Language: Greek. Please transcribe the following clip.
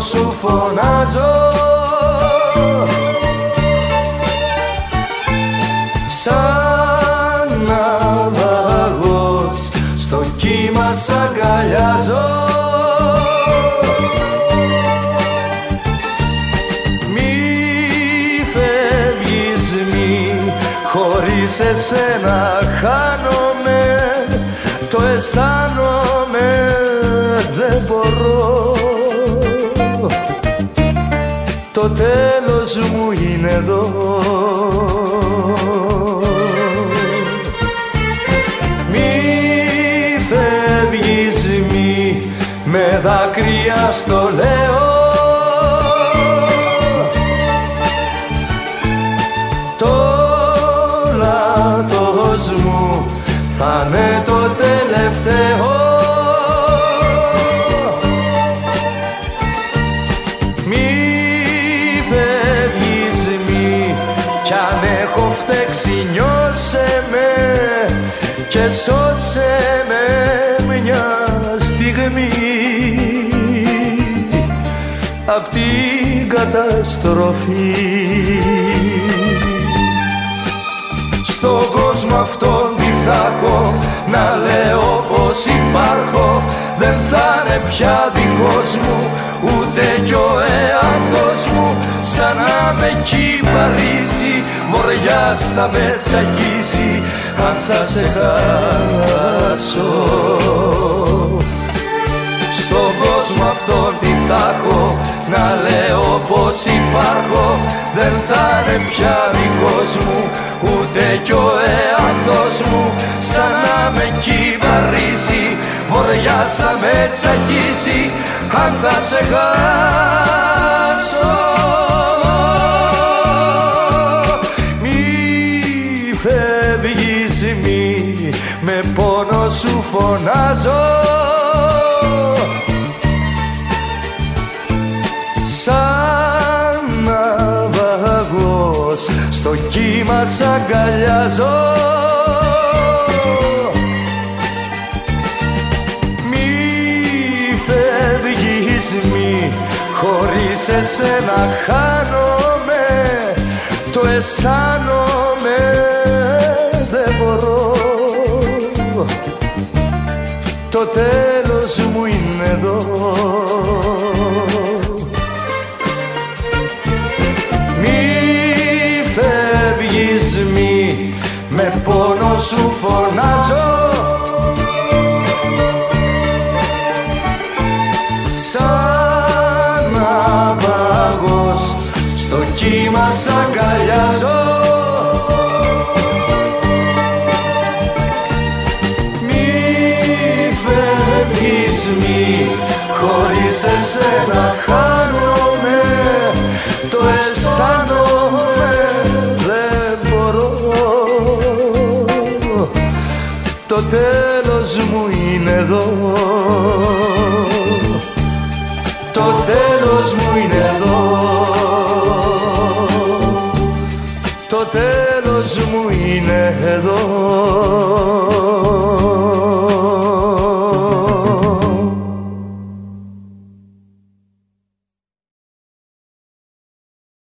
σου φωνάζω, σαν ναυαγός στο κύμα σ' αγκαλιάζω. Χωρίς εσένα χάνομαι, το αισθάνομαι, δεν μπορώ. Το τέλος μου είναι εδώ. Μη φεύγεις, μη με δάκρυα στο λέω. Μου θα είναι το τελευταίο. Μη φεύγεις, μη κι αν έχω φταίξει νιώσε με και σώσε με μια στιγμή απ' την καταστροφή. Στον κόσμο αυτόν τι θα έχω, να λέω πως υπάρχω. Δεν θα είναι πια δικός μου, ούτε κι ο εαυτός μου. Σαν να με κυπαρίσει, βοριάς θα με τσακίσει, αν θα σε χάσω. Στον κόσμο αυτόν τι θα έχω, να λέω πως υπάρχω. Δεν θα είναι πια δικός μου, ούτε κι ο εαυτός μου. Σαν να με κυπαρίσει, βοριάς θα με τσακίσει, αν θα σε χάσω. Μη φεύγεις, μη με πόνο σου φωνάζω, σαν ναυαγός στο κύμα σ' αγκαλιάζω. Μη φεύγεις, μη χωρίς εσένα χάνομαι, το αισθάνομαι, δεν μπορώ. Το τέλος μου είναι εδώ. Μη με πόνο σου φωνάζω, σαν ναυαγός στο κύμα σ' αγκαλιάζω. Μη φεύγεις, μη χωρίς εσένα χάνομαι, το αισθάνομαι, το τέλος μου είναι εδώ. Το τέλος μου είναι εδώ. Το τέλος μου είναι εδώ.